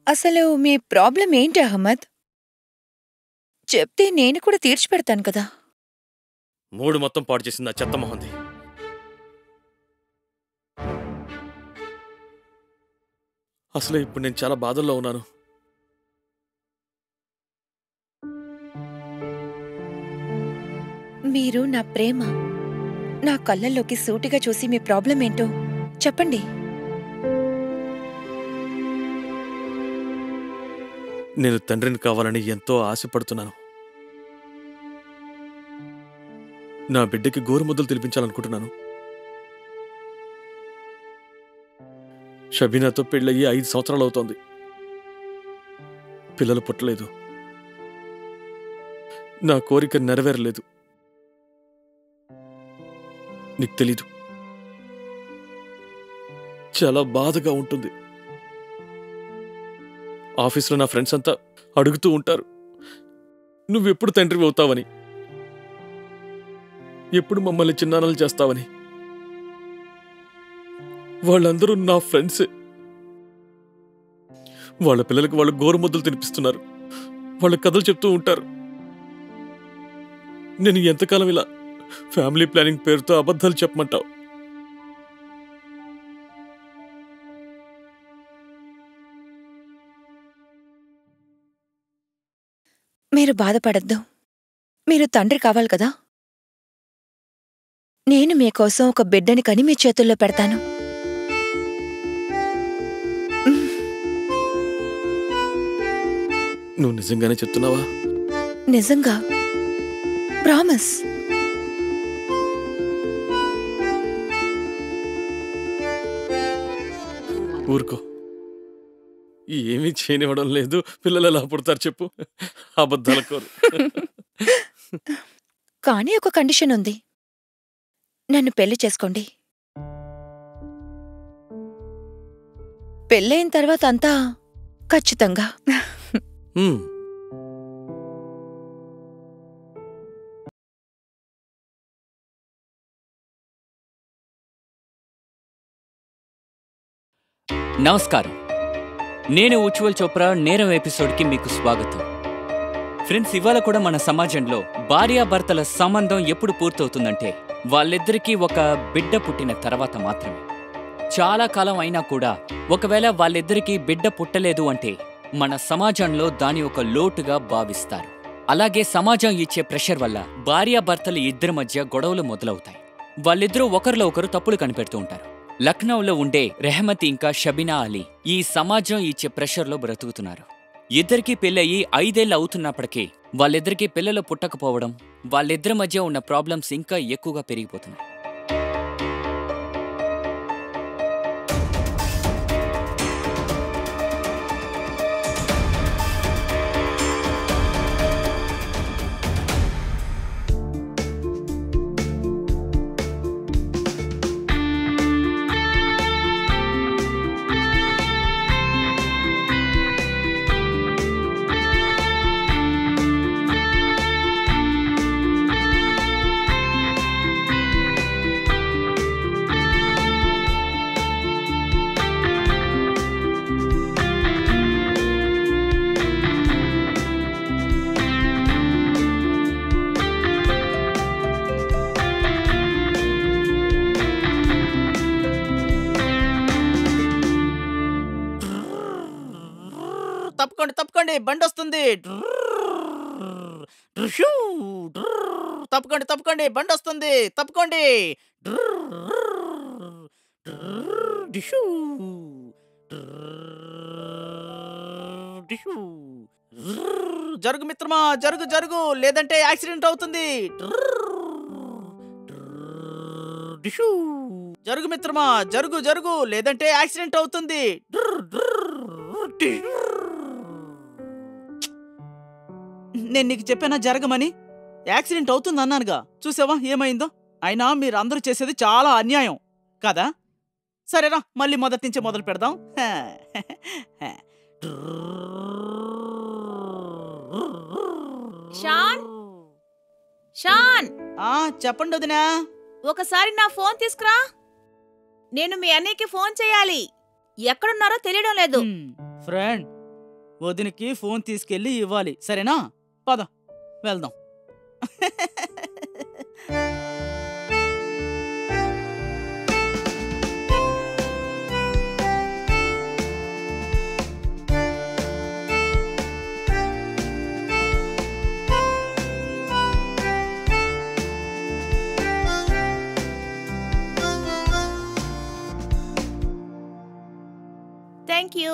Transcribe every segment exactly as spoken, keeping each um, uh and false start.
అసలు మీ ప్రాబ్లం ఏంటి అహ్మద్? చెప్తే నేను కూడా తీర్చిపెడతాను కదా. మూడు మొత్తం పాడు చేసింది ఆ చెత్త మొహంది. అసలే ఇప్పుడు నేను చాలా బాధల్లో ఉన్నాను. మీరు నా ప్రేమ, నా కళ్ళల్లోకి సూటిగా చూసి మీ ప్రాబ్లం ఏంటో చెప్పండి. నేను తండ్రిని కావాలని ఎంతో ఆశపడుతున్నాను. నా బిడ్డకి గోరుముద్దలు తినిపించాలనుకుంటున్నాను. షబీనాతో పెళ్ళయ్యి ఐదు సంవత్సరాలు అవుతోంది. పిల్లలు పుట్టలేదు. నా కోరిక నెరవేరలేదు. నీకు తెలీదు, చాలా బాధగా ఉంటుంది. ఆఫీసులో నా ఫ్రెండ్స్ అంతా అడుగుతూ ఉంటారు, నువ్వెప్పుడు తండ్రివి అవుతావని, ఎప్పుడు మమ్మల్ని చిన్నాన్నలు చేస్తావని. వాళ్ళందరూ నా ఫ్రెండ్సే. వాళ్ళ పిల్లలకు వాళ్ళు గోరుముద్దలు తినిపిస్తున్నారు, వాళ్ళ కథలు చెప్తూ ఉంటారు. నేను ఎంతకాలం ఇలా ఫ్యామిలీ ప్లానింగ్ పేరుతో అబద్ధాలు చెప్పమంటావు? మీరు బాధపడద్దు. మీరు తండ్రి కావాలి కదా. నేను మీకోసం ఒక బిడ్డని కని మీ చేతుల్లో పెడతాను. నువ్వు నిజంగానే చెప్తున్నావా? నిజంగా, ప్రామిస్. ఊరుకో, ఏమీ చేయనివ్వడం లేదు. పిల్లలు ఎలా పుడతారు చెప్పు? అబద్ధాల కోరు. కానీ ఒక కండిషన్ ఉంది. నన్ను పెళ్లి చేసుకోండి. పెళ్ళైన తర్వాత అంతా ఖచ్చితంగా. నమస్కారం, నేను ఉజ్వల్ చోప్రా. నేరం ఎపిసోడ్కి మీకు స్వాగతం. ఫ్రెండ్స్, ఇవాళ కూడా మన సమాజంలో భార్యాభర్తల సంబంధం ఎప్పుడు పూర్తవుతుందంటే వాళ్ళిద్దరికీ ఒక బిడ్డ పుట్టిన తర్వాత మాత్రమే. చాలా కాలం అయినా కూడా ఒకవేళ వాళ్ళిద్దరికీ బిడ్డ పుట్టలేదు అంటే మన సమాజంలో దాని ఒక లోటుగా భావిస్తారు. అలాగే సమాజం ఇచ్చే ప్రెషర్ వల్ల భార్యాభర్తల ఇద్దరి మధ్య గొడవలు మొదలవుతాయి. వాళ్ళిద్దరూ ఒకరిలో ఒకరు తప్పులు కనిపెడుతూ ఉంటారు. లక్నోలో ఉండే రెహమత్ ఇంకా షబీనా అలీ ఈ సమాజం ఇచ్చే ప్రెషర్లో బ్రతుకుతున్నారు. ఇద్దరికీ పెళ్ళయి ఐదేళ్ళు అవుతున్నప్పటికీ వాళ్ళిద్దరికీ పిల్లలు పుట్టకపోవడం, వాళ్ళిద్దరి మధ్య ఉన్న ప్రాబ్లమ్స్ ఇంకా ఎక్కువగా పెరిగిపోతున్నాయి. తప్పుకోండి తప్పుకోండి, బండి వస్తుంది. తప్పుకోండి తప్పుకోండి, బండి వస్తుంది. తప్పుకోండి. జరుగు మిత్రమా, జరుగు జరుగు, లేదంటే యాక్సిడెంట్ అవుతుంది. జరుగు మిత్రమా, జరుగు జరుగు, లేదంటే యాక్సిడెంట్ అవుతుంది. నేను నీకు చెప్పానా జరగమని? యాక్సిడెంట్ అవుతుంది అన్నానుగా, చూసావా ఏమైందో? అయినా మీరందరూ చేసేది చాలా అన్యాయం కదా. సరేరా, మళ్ళీ మొదటి నుంచి మొదలు పెడదాం. షాన్, షాన్, ఆ చెప్పండి వదినా. ఒకసారి నా ఫోన్ తీసుకురా. నేను మీ అన్నయ్యకి ఫోన్ చేయాలి. ఎక్కడున్నారో తెలియడం లేదు. ఫ్రెండ్, వదినికి ఫోన్ తీసుకెళ్ళి ఇవ్వాలి, సరేనా? పద వెళ్దాం. Thank you.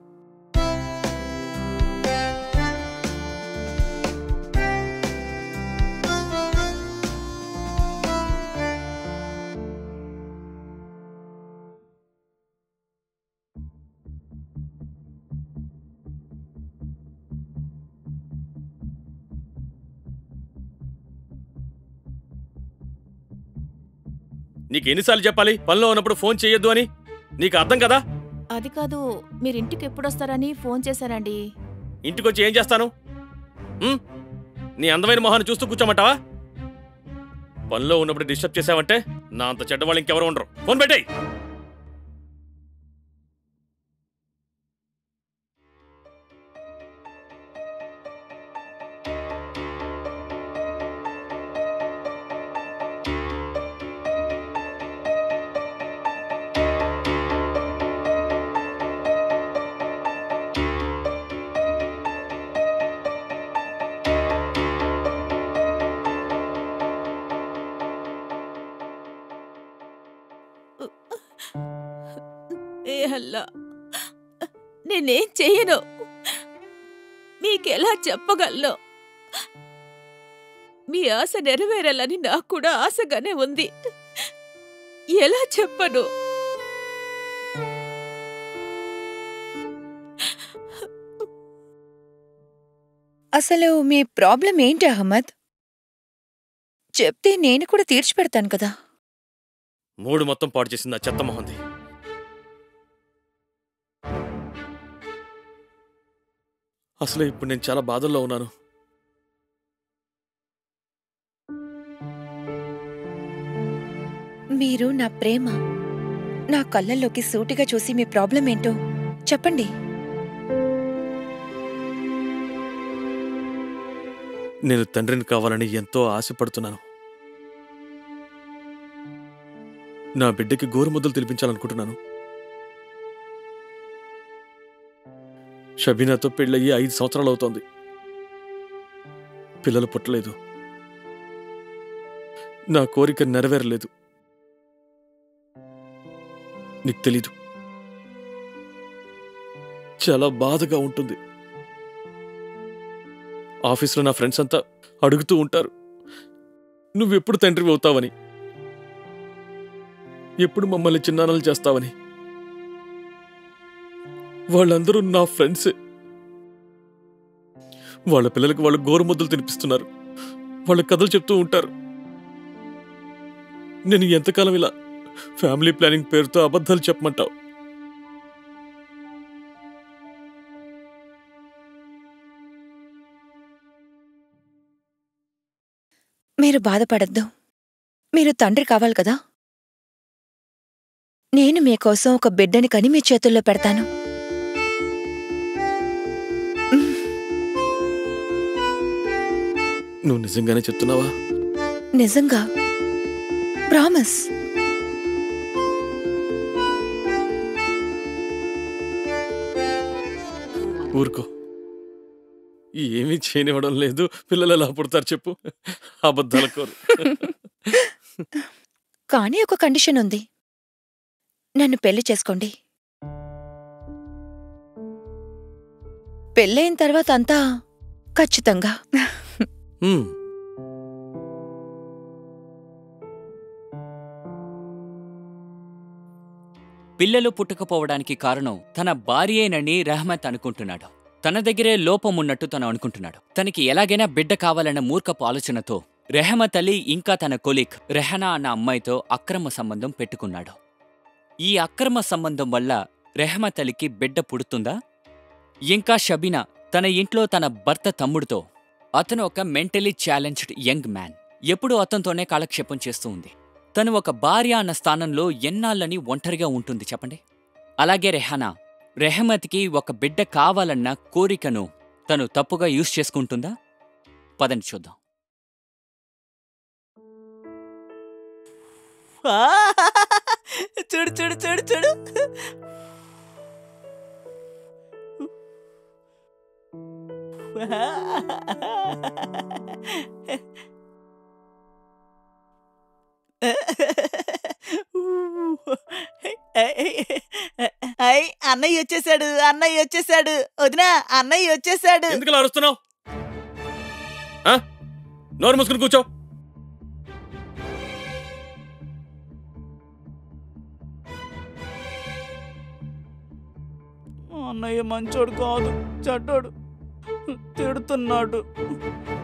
నీకు ఎన్నిసార్లు చెప్పాలి పనిలో ఉన్నప్పుడు ఫోన్ చేయొద్దు అని? నీకు అర్థం కదా? అది కాదు, మీరు ఇంటికి ఎప్పుడొస్తారని ఫోన్ చేశానండి. ఇంటికొచ్చి ఏం చేస్తాను? ఉమ్? నీ అందమైన మొహాన్ని చూస్తూ కూర్చోమంటావా? పనిలో ఉన్నప్పుడు డిస్టర్బ్ చేసావంటే నా అంత చెడ్డవాళ్ళు ఇంకెవరు ఉండరు. ఫోన్ పెట్టేయ్. ఏ అల్లా, నేనేం చెయ్యను, మీకెలా చెప్పగలను? మీ ఆశ నెరవేరాలని నాకు కూడా ఆశగానే ఉంది. ఎలా చెప్పను? అసలు మీ ప్రాబ్లం ఏంటి అహ్మద్? చెప్తే నేను కూడా తీర్చిపెడతాను కదా. మూడు మొత్తం పాడు చేసింది ఆ చెత్త మొహంది. అసలే ఇప్పుడు నేను చాలా బాధల్లో ఉన్నాను. మీరు నా ప్రేమ, నా కళ్ళల్లోకి సూటిగా చూసి మీ ప్రాబ్లం ఏంటో చెప్పండి. నేను తండ్రిని కావాలని ఎంతో ఆశపడుతున్నాను. నా బిడ్డకి గోరుముద్దలు తినిపించాలనుకుంటున్నాను. షబీనాతో పెళ్ళయ్యి ఐదు సంవత్సరాలు అవుతోంది. పిల్లలు పుట్టలేదు. నా కోరిక నెరవేరలేదు. నీకు తెలీదు, చాలా బాధగా ఉంటుంది. ఆఫీస్లో నా ఫ్రెండ్స్ అంతా అడుగుతూ ఉంటారు, నువ్వెప్పుడు తండ్రివి అవుతావని, ఎప్పుడు మమ్మల్ని చిన్నాన్నలు చేస్తావని. వాళ్ళందరూ నా ఫ్రెండ్సే. వాళ్ళ పిల్లలకు వాళ్ళు గోరుముద్దలు తినిపిస్తున్నారు, వాళ్ళ కథలు చెప్తూ ఉంటారు. నేను ఎంతకాలం ఇలా ఫ్యామిలీ ప్లానింగ్ పేరుతో అబద్ధాలు చెప్పమంటావు? మీరు బాధపడద్దు. మీరు తండ్రి కావాలి కదా. నేను మీకోసం ఒక బిడ్డని కని మీ చేతుల్లో పెడతాను. నువ్వు నిజంగానే చెప్తున్నావా? నిజంగా, ప్రామిస్. ఊరుకో, ఏమీ చేయనివ్వడం లేదు. పిల్లలు ఎలా పుడతారు చెప్పు? అబద్ధాల కోరు. కానీ ఒక కండిషన్ ఉంది. నన్ను పెళ్లి చేసుకోండి. పెళ్ళైన తర్వాత అంతా ఖచ్చితంగా. హ్మ్. పిల్లలు పుట్టకపోవడానికి కారణం తన భార్యేనని రెహమత్ అనుకుంటున్నాడు. తన దగ్గరే లోపం ఉన్నట్టు తను అనుకుంటున్నాడు. తనకి ఎలాగైనా బిడ్డ కావాలన్న మూర్ఖపు ఆలోచనతో రెహమత్ అలీ ఇంకా తన కొలీగ్ రెహనా అన్న అమ్మాయితో అక్రమ సంబంధం పెట్టుకున్నాడు. ఈ అక్రమ సంబంధం వల్ల రెహమత్ అలీకి బిడ్డ పుడుతుందా? ఇంకా షబీనా తన ఇంట్లో తన భర్త తమ్ముడితో, అతను ఒక మెంటలీ ఛాలెంజ్డ్ యంగ్ మ్యాన్, ఎప్పుడూ అతనితోనే కాలక్షేపం చేస్తూ ఉంది. తను ఒక భార్య అన్న స్థానంలో ఎన్నాళ్ళని ఒంటరిగా ఉంటుంది చెప్పండి. అలాగే రెహానా రెహమత్కి ఒక బిడ్డ కావాలన్న కోరికను తను తప్పుగా యూజ్ చేసుకుంటుందా? పదండి చూద్దాం. ఆ! చూడు చూడు చూడు చూడు అయ్ అన్నయ్య వచ్చేసాడు, అన్నయ్య వచ్చేసాడు, వదినా అన్నయ్య వచ్చేసాడు. ఎందుకు ఇలా అరుస్తున్నావు? ఆ? నోరు మూసుకుని కూర్చో. అన్నయ్య మంచోడు కాదు, చెడ్డోడు, తిడుతున్నాడు.